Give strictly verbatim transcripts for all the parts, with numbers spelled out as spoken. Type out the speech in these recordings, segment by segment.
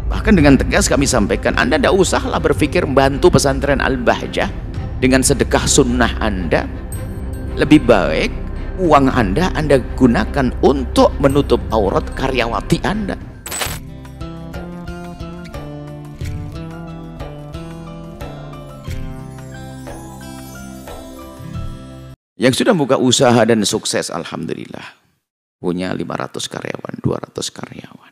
Bahkan dengan tegas kami sampaikan, Anda tidak usahlah berpikir membantu pesantren Al-Bahjah dengan sedekah sunnah Anda. Lebih baik uang Anda Anda gunakan untuk menutup aurat karyawati Anda. Yang sudah buka usaha dan sukses, alhamdulillah, punya lima ratus karyawan, dua ratus karyawan.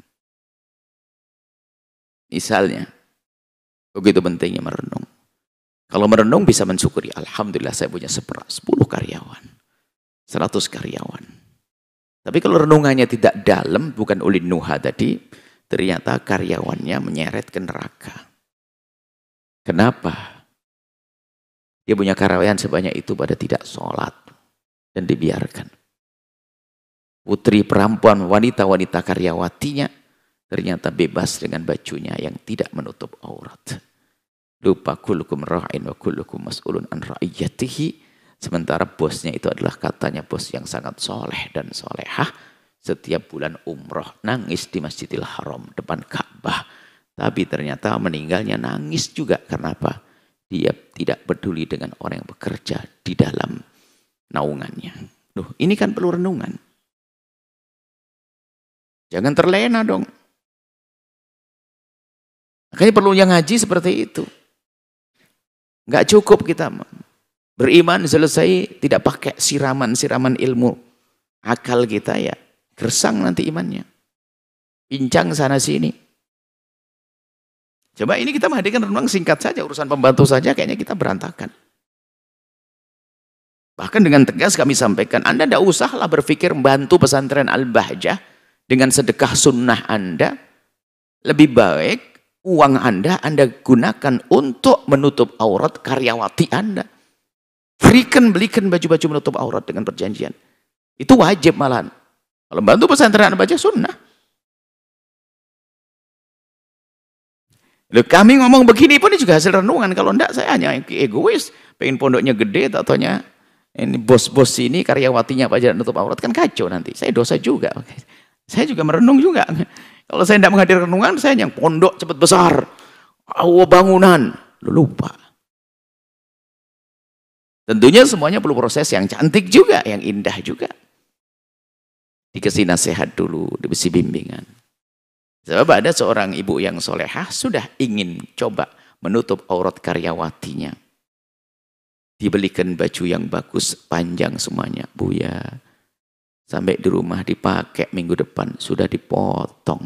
Misalnya, begitu pentingnya merenung. Kalau merenung bisa mensyukuri, alhamdulillah saya punya sepuluh karyawan, seratus karyawan. Tapi kalau renungannya tidak dalam, bukan ulin nuha tadi, ternyata karyawannya menyeret ke neraka. Kenapa? Dia punya karyawan sebanyak itu pada tidak sholat dan dibiarkan. Putri perempuan, wanita-wanita karyawatinya ternyata bebas dengan bajunya yang tidak menutup aurat. Lupa kullukum ra'in wa kullukum mas'ulun an ra'iyatihi. Sementara bosnya itu adalah katanya bos yang sangat soleh dan solehah. Setiap bulan umroh nangis di Masjidil Haram depan Ka'bah. Tapi ternyata meninggalnya nangis juga. Karena apa? Dia tidak peduli dengan orang yang bekerja di dalam naungannya. Duh, ini kan perlu renungan. Jangan terlena dong. Makanya perlu yang ngaji seperti itu. Nggak cukup kita beriman selesai tidak pakai siraman-siraman ilmu. Akal kita ya gersang nanti imannya. Pincang sana sini. Coba ini kita menghadirkan renungan singkat saja, urusan pembantu saja kayaknya kita berantakan. Bahkan dengan tegas kami sampaikan, Anda tidak usahlah berpikir membantu pesantren Al-Bahjah dengan sedekah sunnah Anda. Lebih baik uang Anda Anda gunakan untuk menutup aurat karyawati Anda. Berikan, belikan baju-baju menutup aurat dengan perjanjian. Itu wajib malahan. Kalau bantu pesantren Al-Bahjah sunnah. Loh, kami ngomong begini pun juga hasil renungan. Kalau enggak saya hanya egois. Pengen pondoknya gede, tatonya ini bos-bos ini karyawatinya Pak Jalan nutup aurat, kan kacau nanti. Saya dosa juga. Saya juga merenung juga. Kalau saya tidak menghadir renungan, saya yang pondok cepat besar. Awal bangunan. Lupa. Tentunya semuanya perlu proses yang cantik juga, yang indah juga. Dikasih nasihat dulu, dikasih bimbingan. Sebab ada seorang ibu yang solehah sudah ingin coba menutup aurat karyawatinya. Dibelikan baju yang bagus, panjang semuanya. Buya, sampai di rumah dipakai minggu depan, sudah dipotong.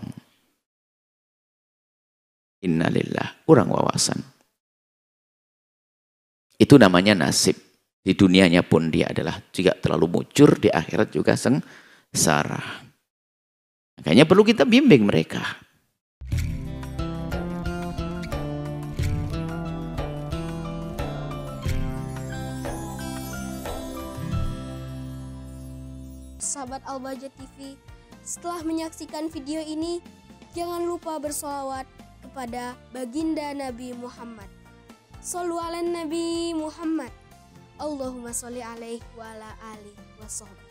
Innalillah, kurang wawasan. Itu namanya nasib. Di dunianya pun dia adalah juga terlalu mujur, di akhirat juga sengsara. Makanya perlu kita bimbing mereka. Sahabat Al-Bahjah T V, setelah menyaksikan video ini, jangan lupa bersolawat kepada baginda Nabi Muhammad. Shollu ala Nabi Muhammad. Allahumma sholli alaihi wa ala alihi wa sahbihi.